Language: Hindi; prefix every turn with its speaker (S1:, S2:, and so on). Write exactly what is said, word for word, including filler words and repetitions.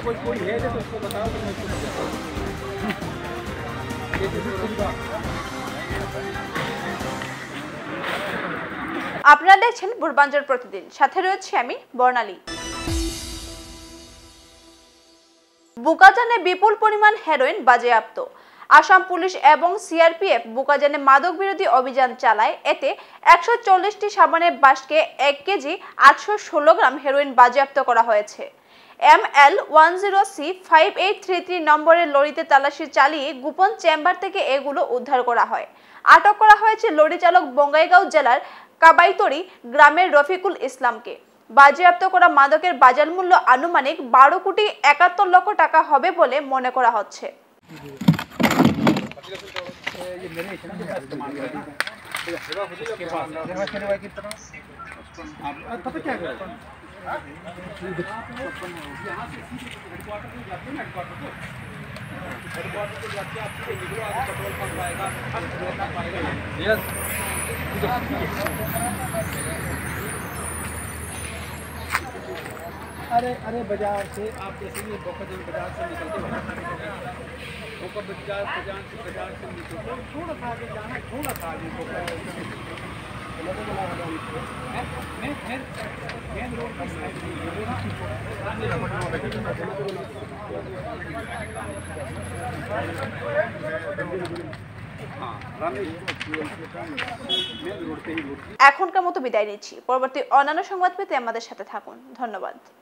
S1: कोई कोई है तो उसको बताओ तो मैं उसको बताता हूँ।
S2: আপনারা দেখছেন পূর্বাঞ্চল প্রতিদিন, সাথে রয়েছে আমি বর্ণালী। বুকাজানে বিপুল পরিমাণ হেরোইন বাজেয়াপ্ত। আসাম পুলিশ এবং সিআরপিএফ বুকাজানে মাদক বিরোধী অভিযান চালায়। এতে একশো চল্লিশটি সাবানের বাঁশকে এক কেজি আটশো ষোলো গ্রাম হেরোইন বাজেয়াপ্ত করা হয়েছে। M L one zero C five eight three three নম্বরের লরিতে তালাশি চালিয়ে গোপন চেম্বার থেকে এগুলো উদ্ধার করা হয়। আটক করা হয়েছে লরি চালক বঙ্গাইগাঁও জেলার কাবাইতরি গ্রামের রফিকুল ইসলামকে। বাজেয়াপ্ত করা মাদকের বাজার মূল্য আনুমানিক বারো কোটি একাত্তর লক্ষ টাকা হবে বলে মনে করা হচ্ছে।
S1: अरे अरे बाजार से आप जैसे ये बोकाजन बाजार से निकलते हो, बोका बाजार बाजार से बाजार से निकलते हो, थोड़ा सा आगे जाना है, थोड़ा सा आगे बोका मैं मैं मेन रोड की साइड
S2: এখনকার মতো বিদায় নিচ্ছি। পরবর্তী অন্যান্য সংবাদ পেতে আমাদের সাথে থাকুন। ধন্যবাদ।